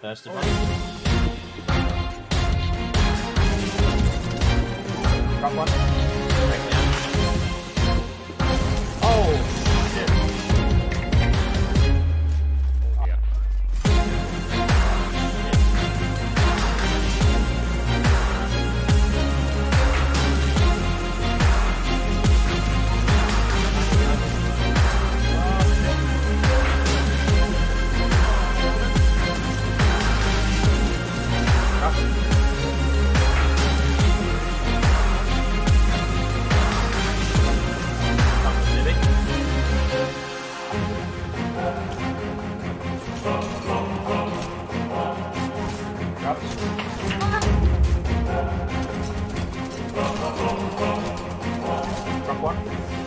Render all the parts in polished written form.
best of us. Drop one. Back down. Oh, shit. Oh, yeah. Drop one.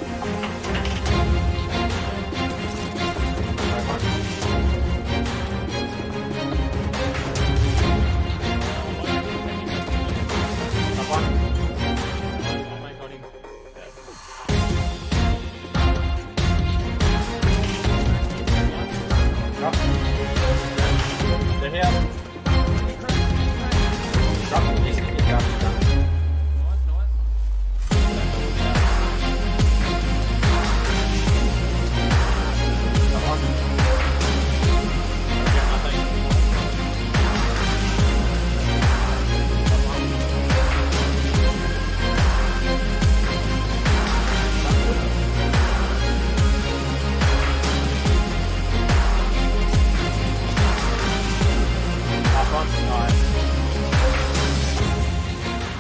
Drop one. Drop. They're here. Drop. Yes, drop.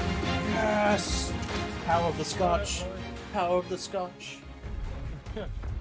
Yes! Power of the Scotch. Power of the Scotch.